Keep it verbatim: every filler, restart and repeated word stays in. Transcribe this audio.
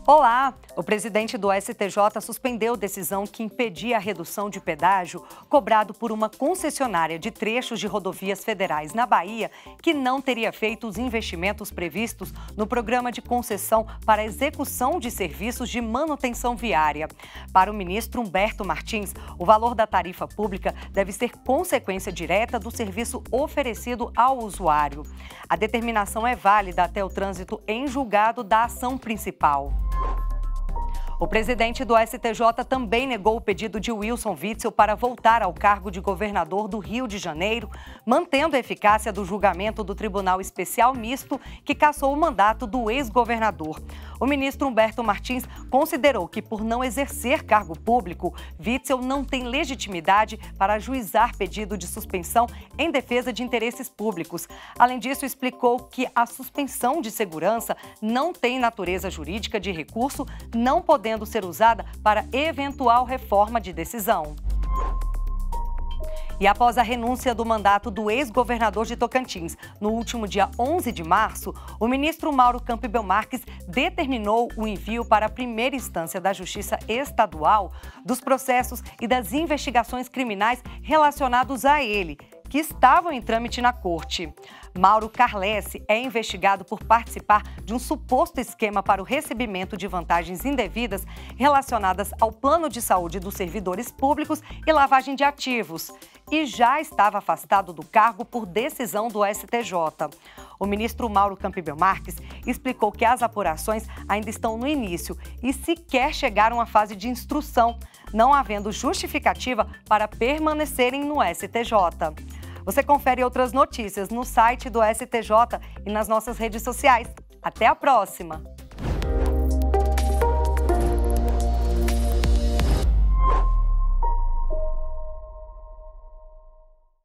Olá! O presidente do S T J suspendeu decisão que impedia a redução de pedágio cobrado por uma concessionária de trechos de rodovias federais na Bahia que não teria feito os investimentos previstos no programa de concessão para execução de serviços de manutenção viária. Para o ministro Humberto Martins, o valor da tarifa pública deve ser consequência direta do serviço oferecido ao usuário. A determinação é válida até o trânsito em julgado da ação principal. O presidente do S T J também negou o pedido de Wilson Witzel para voltar ao cargo de governador do Rio de Janeiro, mantendo a eficácia do julgamento do Tribunal Especial Misto que cassou o mandato do ex-governador. O ministro Humberto Martins considerou que, por não exercer cargo público, Witzel não tem legitimidade para ajuizar pedido de suspensão em defesa de interesses públicos. Além disso, explicou que a suspensão de segurança não tem natureza jurídica de recurso, não podendo podendo ser usada para eventual reforma de decisão. E após a renúncia do mandato do ex-governador de Tocantins, no último dia onze de março, o ministro Mauro Campbell Marques determinou o envio para a primeira instância da Justiça Estadual dos processos e das investigações criminais relacionados a ele, que estavam em trâmite na corte. Mauro Carlesse é investigado por participar de um suposto esquema para o recebimento de vantagens indevidas relacionadas ao plano de saúde dos servidores públicos e lavagem de ativos, e já estava afastado do cargo por decisão do S T J. O ministro Mauro Campbell Marques explicou que as apurações ainda estão no início e sequer chegaram à fase de instrução, não havendo justificativa para permanecerem no S T J. Você confere outras notícias no site do S T J e nas nossas redes sociais. Até a próxima!